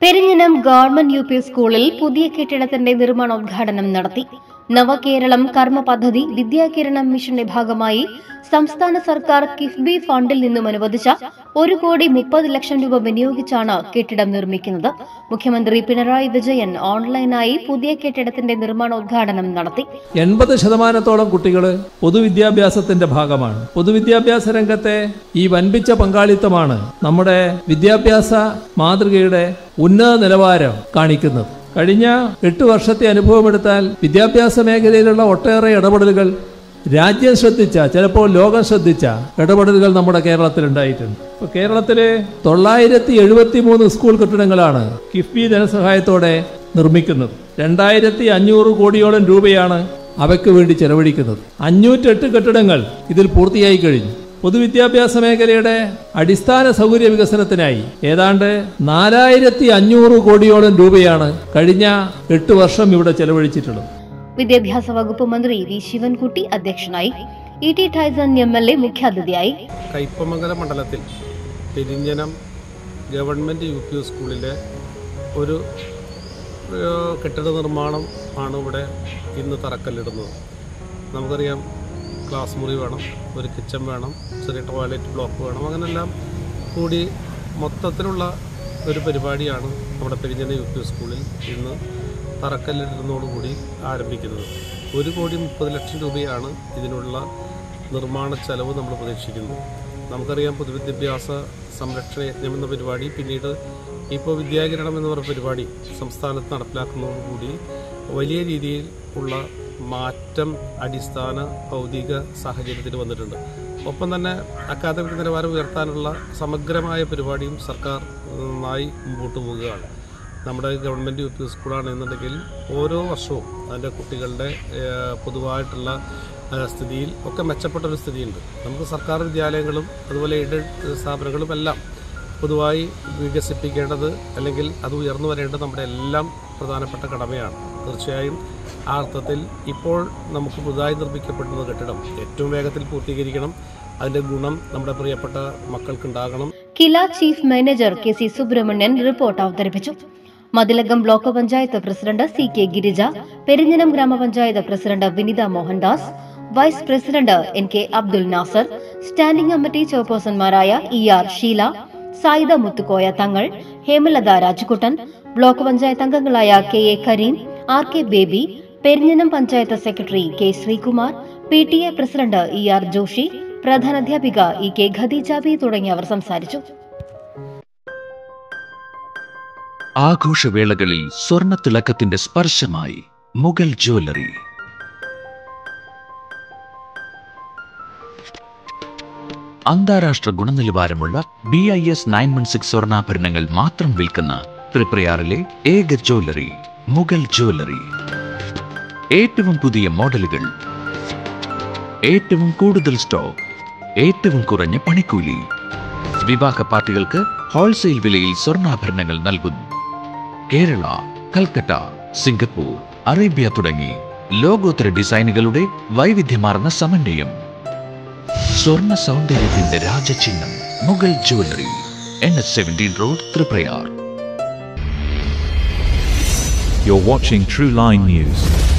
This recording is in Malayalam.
പെരിഞ്ഞനം ഗവൺമെന്റ് യുപി സ്കൂളിൽ പുതിയ കെട്ടിടത്തിന്റെ നിർമ്മാണോദ്ഘാടനം നടത്തി. നവകേരളം കർമ്മ പദ്ധതി വിദ്യാകിരണം മിഷന്റെ ഭാഗമായി സംസ്ഥാന സർക്കാർ കിഫ്ബി ഫണ്ടിൽ നിന്നും അനുവദിച്ച 1,30,00,000 രൂപ വിനിയോഗിച്ചാണ് കെട്ടിടം നിർമ്മിക്കുന്നത്. മുഖ്യമന്ത്രി പിണറായി വിജയൻ ഓൺലൈനായി പുതിയ കെട്ടിടത്തിന്റെ നിർമ്മാണോദ്ഘാടനം നടത്തി. 80% കുട്ടികൾ പൊതുവിദ്യാഭ്യാസത്തിന്റെ ഭാഗമാണ്. പൊതുവിദ്യാഭ്യാസ രംഗത്തെ ഈ വൻപിച്ച പങ്കാളിത്തമാണ് നമ്മുടെ വിദ്യാഭ്യാസ മാതൃകയുടെ ഉന്നത നിലവാരം കാണിക്കുന്നത്. കഴിഞ്ഞ 8 വർഷത്തെ അനുഭവമെടുത്താൽ വിദ്യാഭ്യാസ മേഖലയിലുള്ള ഒട്ടേറെ ഇടപെടലുകൾ രാജ്യം ശ്രദ്ധിച്ച, ചിലപ്പോൾ ലോകം ശ്രദ്ധിച്ച ഇടപെടലുകൾ നമ്മുടെ കേരളത്തിൽ ഉണ്ടായിട്ടുണ്ട്. ഇപ്പോൾ കേരളത്തിലെ 973 സ്കൂൾ കെട്ടിടങ്ങളാണ് കിഫ്ബി ധനസഹായത്തോടെ നിർമ്മിക്കുന്നത്. 2,500 കോടിയോളം രൂപയാണ് അവയ്ക്ക് വേണ്ടി ചെലവഴിക്കുന്നത്. 508 കെട്ടിടങ്ങൾ ഇതിൽ പൂർത്തിയായി കഴിഞ്ഞു. പൊതുവിദ്യാഭ്യാസ മേഖലയുടെ അടിസ്ഥാന സൗകര്യ വികസനത്തിനായി ഏതാണ്ട് 4,500 കോടിയോളം രൂപയാണ് കഴിഞ്ഞ 8 വർഷം ഇവിടെ ചെലവഴിച്ചിട്ടുള്ളത്. വിദ്യാഭ്യാസ വകുപ്പ് മന്ത്രി വി ശിവൻകുട്ടി അധ്യക്ഷനായി. ET ടൈസൺ MLA മുഖ്യാതിഥിയായി. കയ്പമംഗലം മണ്ഡലത്തിൽ പെരിഞ്ഞനം ഗവൺമെന്റ് UP സ്കൂളിലെ ഒരു കെട്ടിട നിർമ്മാണം ആണ് ഇവിടെ ഇന്ന് തറക്കല്ലിടുന്നത്. നമുക്കറിയാം, ക്ലാസ് മുറി വേണം, ഒരു കിച്ചൺ വേണം, ചെറിയ ടോയ്ലറ്റ് ബ്ലോക്ക് വേണം, അങ്ങനെല്ലാം കൂടി മൊത്തത്തിലുള്ള ഒരു പരിപാടിയാണ് നമ്മുടെ പെരിഞ്ഞനം UP സ്കൂളിൽ ഇന്ന് തറക്കല്ലിടുന്നതോടുകൂടി ആരംഭിക്കുന്നത്. 1,30,00,000 രൂപയാണ് ഇതിനുള്ള നിർമ്മാണ ചെലവ് നമ്മൾ പ്രതീക്ഷിക്കുന്നത്. നമുക്കറിയാം, പൊതുവിദ്യാഭ്യാസ സംരക്ഷണ യജ്ഞം എന്ന പരിപാടി, പിന്നീട് ഇപ്പോൾ വിദ്യാകിരണം എന്ന പറയുന്ന പരിപാടി സംസ്ഥാനത്ത് നടപ്പിലാക്കുന്നതോടുകൂടി വലിയ രീതിയിൽ ഉള്ള മാറ്റം അടിസ്ഥാന ഭൗതിക സാഹചര്യത്തിൽ വന്നിട്ടുണ്ട്. ഒപ്പം തന്നെ അക്കാദമിക് നിലവാരം ഉയർത്താനുള്ള സമഗ്രമായ പരിപാടിയും സർക്കാർ നന്നായി മുമ്പോട്ട് പോവുകയാണ്. നമ്മുടെ ഗവൺമെൻറ് UP സ്കൂളാണെന്നുണ്ടെങ്കിൽ ഓരോ വർഷവും അതിൻ്റെ കുട്ടികളുടെ പൊതുവായിട്ടുള്ള സ്ഥിതിയിൽ ഒക്കെ മെച്ചപ്പെട്ടൊരു സ്ഥിതിയുണ്ട്. നമുക്ക് സർക്കാർ വിദ്യാലയങ്ങളും അതുപോലെ എയ്ഡഡ് സ്ഥാപനങ്ങളും എല്ലാം പൊതുവായി വികസിപ്പിക്കേണ്ടത്, അല്ലെങ്കിൽ അത് ഉയർന്നു വരേണ്ടത് നമ്മുടെ എല്ലാം പ്രധാനപ്പെട്ട കടമയാണ്. തീർച്ചയായും ആ അർത്ഥത്തിൽ ഇപ്പോൾ നമുക്ക് പുതുതായി നിർമ്മിക്കപ്പെടുന്ന കെട്ടിടം ഏറ്റവും വേഗത്തിൽ പൂർത്തീകരിക്കണം. അതിന്റെ ഗുണം നമ്മുടെ പ്രിയപ്പെട്ട മക്കൾക്കുണ്ടാകണം. Kila chief manager KC Subrahmanian report അവതരിപ്പിച്ചു. Mathilakam block panchayat president CK Girija, Perinjanam gramapanchayat president Vinitha Mohandas, vice president NK Abdul Nasar, standing committee ചെയർപേഴ്സൺമാരായ ER ഷീല, സായിദ മുത്തുക്കോയ തങ്ങൾ, ഹേമലത രാജുകുട്ടൻ, ബ്ലോക്ക് പഞ്ചായത്ത് അംഗങ്ങളായ KA Kareem, RK Baby, Perinjanam panchayat secretary K Sreekumar, PTA president ER Joshy, പ്രധാനാധ്യാപിക EK ഖദീജ ബി തുടങ്ങിയവർ സംസാരിച്ചു. ആഘോഷവേളകളിൽ സ്വർണ്ണത്തിളക്കത്തിന്റെ സ്പർശമായി മുഗൾ ജ്വല്ലറി. അന്താരാഷ്ട്ര ഗുണനിലവാരമുള്ള BIS 916 സ്വർണ്ണാഭരണങ്ങൾ മാത്രം വിൽക്കുന്ന തൃപ്രയാറിലെ ഏക ജ്വല്ലറി മുഗൾ ജ്വല്ലറി. ഏറ്റവും പുതിയ മോഡലുകൾ, ഏറ്റവും കൂടുതൽ സ്റ്റോക്ക്, ഏറ്റവും കുറഞ്ഞ പണിക്കൂലി. വിവാഹ പാർട്ടികൾക്ക് ഹോൾസെയിൽ വിലയിൽ സ്വർണ്ണാഭരണങ്ങൾ നൽകുന്നു. കേരള, കൽക്കട്ട, സിംഗപ്പൂർ, അറേബ്യ തുടങ്ങി ലോകോത്തര ഡിസൈനുകളുടെ വൈവിധ്യമാർന്ന സമന്വയം. സ്വർണ്ണ സൗന്ദര്യത്തിന്റെ രാജചിഹ്നം Mughal jewellery, NH17 road, Triprayar. You're watching True Line News.